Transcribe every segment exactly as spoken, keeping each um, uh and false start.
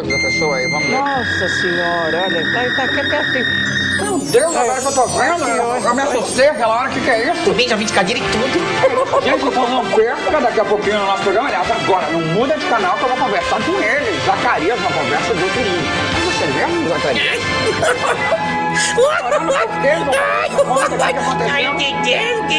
saúde da pessoa aí, vamos ver. Nossa senhora, olha, tá, tá aqui pertinho. Meu Deus, agora que eu tô vendo, eu, eu me assustei aquela hora, o que que é isso? Tô bem, já vim de cadeira e tudo. Gente, então não perca daqui a pouquinho no nosso programa. Aliás, agora, não muda de canal que eu vou conversar com ele. Zacarias, uma conversa do outro mundo. Mas você mesmo, Zacarias? Chorando por quê? Conta, o que que aconteceu? Ai, o Dedé, o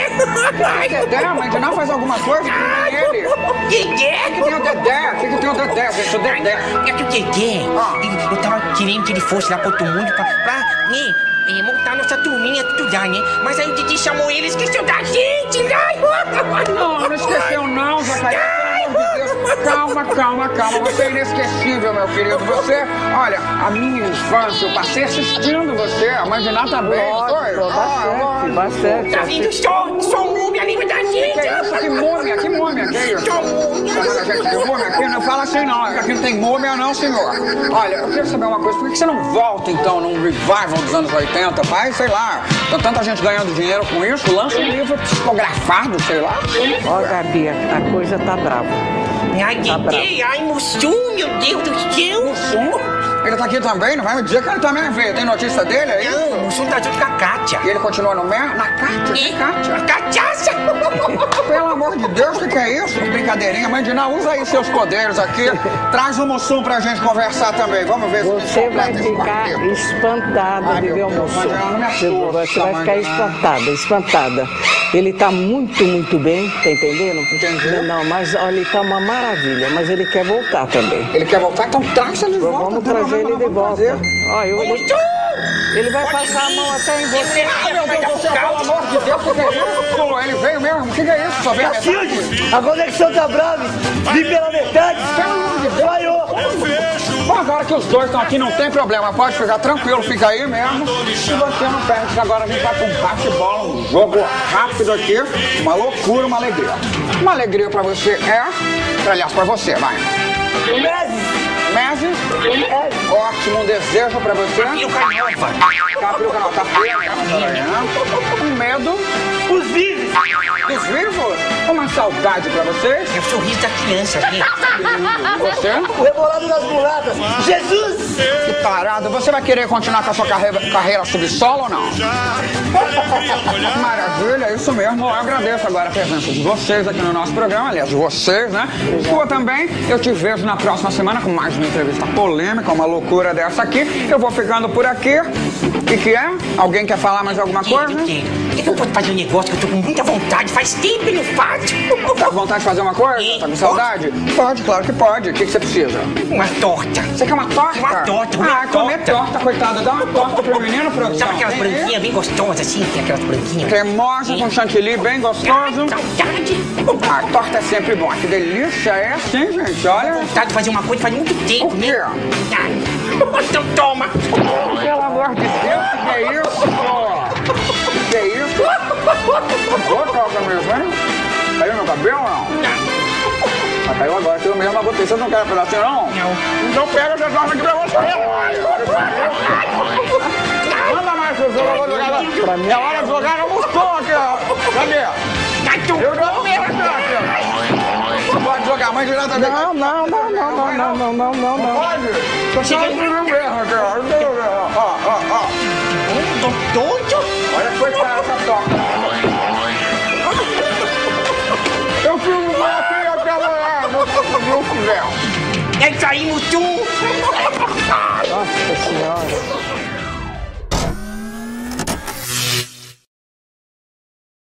Dedé. Dedé, mas não faz alguma coisa que tem ele. Dedé. O que tem o Dedé? O que que tem o Dedé, gente? O Dedé. É que o Dedé, Ah. ele, eu tava querendo que ele fosse lá pro outro mundo pra, pra né, é, montar nossa turminha, estudar, né? Mas aí o Dedé chamou ele e esqueceu da gente, né? Não, não esqueceu não, Zacarias. Pelo amor de Deus. Calma, calma, calma. Você é inesquecível, meu querido. Você, olha, a minha infância, eu passei assistindo você. A mãe de Ná também. Lógico, bastante, bastante. Tá vindo só, só múmia ali da gente. Que é isso? Que múmia? Que múmia? Que é isso? Só múmia. Chamando a gente de múmia aqui? Não fala assim não. Aqui não tem múmia não, senhor. Olha, eu queria saber uma coisa. Por que você não volta, então, num revival dos anos oitenta? Faz, sei lá. Tem tanta gente ganhando dinheiro com isso. Lança um livro psicografado, sei lá. Ó, Gabi, a, a coisa tá brava. Ai, Dedé, ai, Mussum, meu Deus do céu. Mussum? Ele tá aqui também? Não vai me dizer que ele também veio. Tem notícia dele aí? Não, o Mussum tá junto com a Kátia. E ele continua no mer? Na Kátia? Que Kátia? A cachaça. Pelo amor de Deus, o que, que é isso? Brincadeirinha. Mãe de Ná, usa aí seus poderes aqui. Traz o Mussum pra gente conversar também. Vamos ver se Você vai completa esse ficar quarteto. espantada Ai, de ver meu o Deus, moço. Mandina, não me assusta, Você vai ficar Mandina. espantada, espantada. Ele tá muito, muito bem, tá entendendo? Entendi. Não, mas olha, ele tá uma maravilha, mas ele quer voltar também. Ele quer voltar? Então traz ele de volta. Vamos não tem trazer problema, ele de vamos volta. trazer. Ó, eu, ele, ele vai passar a mão até em você. Ah, meu Deus do céu, pelo amor de Deus, o que, que é isso? Ele veio mesmo? O que, que é isso? Só veio a metade? Cacilde, a conexão tá brava. Vi pela metade. Pelo amor de Deus. Falhou. Bom, agora que os dois estão aqui, não tem problema. Pode ficar tranquilo, fica aí mesmo. E você não perde, agora a gente vai pra um bate-bola, um jogo rápido aqui. Uma loucura, uma alegria. Uma alegria pra você é... Aliás, pra você, vai. Meses. Meses, ótimo, um desejo pra você. E o Carnova. Capri o canal, tá feio, um medo Os vivos. dos vivos. Uma saudade pra vocês. É o sorriso da criança, né? E você? O rebolado das mulatas. Jesus. Que parado. Você vai querer continuar com a sua carreira, carreira subsolo ou não? Maravilha, isso mesmo. Eu agradeço agora a presença de vocês aqui no nosso programa. Aliás, de vocês, né? Sua também. Eu te vejo na próxima semana com mais uma entrevista polêmica, uma loucura dessa aqui. Eu vou ficando por aqui. O que, que é? Alguém quer falar mais alguma coisa? Por que eu posso fazer um negócio que eu tô com muita vontade? Faz tempo que eu não faço. Tá com vontade de fazer uma coisa? Tá com saudade? Pode, claro que pode. O que, que você precisa? Uma torta. Você quer uma torta? Uma torta, comer Ah, comer torta. torta, coitada. Dá uma torta pro menino, produção. Sabe aquelas Tem aí? branquinhas bem gostosas assim? Tem aquelas branquinhas. Cremosa com chantilly, bem gostoso. Saudade. A torta é sempre bom. Que delícia é assim, gente. Olha. Vontade de fazer uma coisa faz muito tempo, O quê? né? Ai. Então toma. Pelo amor de Deus, que é isso? pô? Que é isso? Boa torta mesmo, hein? Caiu no cabelo ou não? Mas caiu agora, eu mesmo botei. Você não quer pedacinho, não? Não. Então pega essa torta aqui pra você. Manda mais, professor. Eu vou jogar lá. Pra mim. É hora de jogar no mustão aqui, ó. Cadê? Ai, tu. Eu jogo mesmo aqui, ó. Você pode jogar mais direto aqui. Não, não, não, não, não, não, não, não, não, não. Pode? Tô chegando no mesmo aqui, ó. Ó, ó, ó. Hum, tô doido. Olha que coisa é essa torta. Eu fiz uma aqui aquela lá. Vou comer o véu. É isso aí, Mutum. Nossa senhora.